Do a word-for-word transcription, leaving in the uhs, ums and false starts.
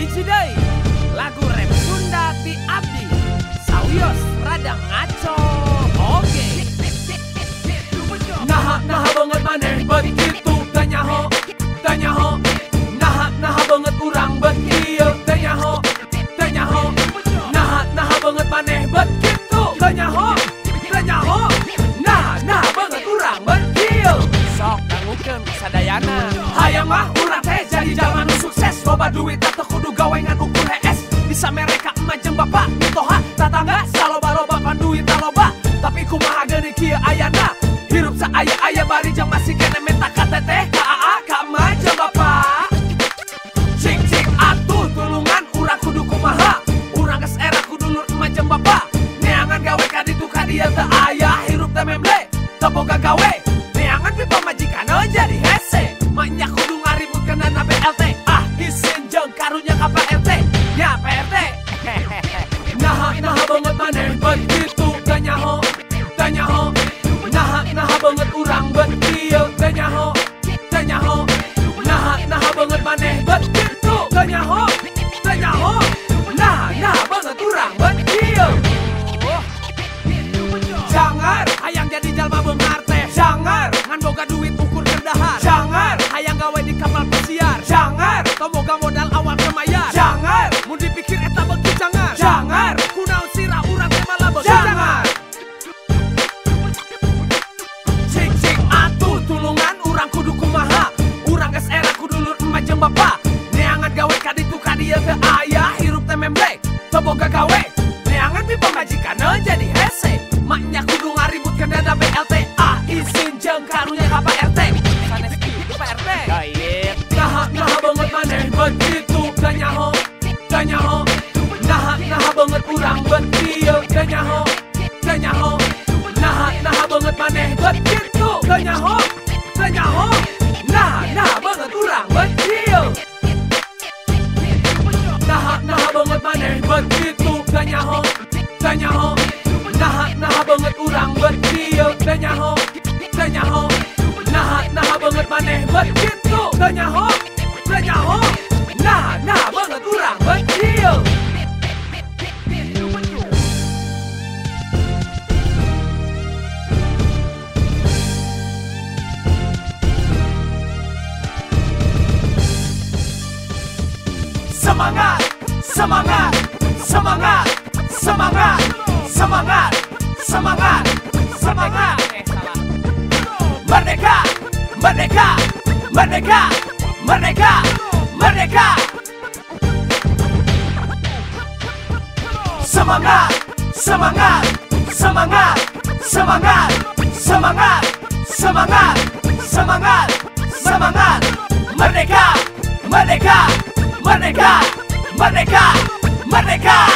hiji deui lagu rap Sunda ti abdi sawios rada ngaco oge. Naha naha banget maneh begitu tanyaho tanyaho naha naha banget urang bekieu tanyaho tanyaho naha naha banget maneh begitu tanyaho tanyaho naha naha banget urang bekieu. Sok dangukeun sadayana Hayang mah urang teh jadi jalma nu sukses loba duit atau kudu gawe ngan ukur H S bisa mereka emak jeung bapak mitoha tatangga saloba-loba pan duit taloba tapi kumaha geuning kieu ayana hirup saaya-aya bari jeung masih kene minta ka teteh ka aa ka emak jeung bapak. Cing cing atuh tulungan urang kudu kumaha urang geus era kudu nur emak jeung bapak neangan gawe ka ditu ka dieu teu aya hirup teh memble teu boga gawe neangan pipa majikanna jadi hese maknya kudu ngaributkeun dana B L T ah isin jeung karunya ka P R T nya P R T. Naha naha banget maneh begitu tanyaho tanyaho naha naha banget urang bekieu tanyaho tanyaho naha naha banget maneh begitu tanyaho tanyaho naha naha banget urang bekieu. Jangar hayang jadi jalma beungar teh jangar ngan boga duit ukur kerdahar jangar hayang gawe di kapal pesiar jangar tomoga modal awal kemayar jangar mun dipikir eta beuki jangar jangar kunaon sirah urang teh malah beuki jangar. Cing cing atuh tulungan urang kudu kumaha urang geus era kudu nur emak jeung bapak neangan gawe ka ditu ka dieu teu aya hirup teh memble teu boga gawe neangan pipa majikanna jadi hese maknya kudu ngaributkeun dana B L T ah isin jeung karunya ka P R T sanes kitu P R T. Gait Naha naha banget maneh begitu tanyaho tanyaho naha naha banget urang bekieu tanyaho tanyaho naha naha banget maneh begitu tanyaho tanyaho naha naha banget urang bekieu. Naha naha banget maneh begitu tanyaho tanyaho naha naha banget urang bekieu tanyaho tanyaho naha naha banget maneh begitu tanyaho tanyaho naha naha banget urang bekieu. Semangat semangat semangat semangat semangat semangat semangat eh salah merdeka merdeka merdeka merdeka merdeka. Semangat semangat semangat semangat semangat semangat semangat semangat merdeka merdeka merdeka merdeka merdeka.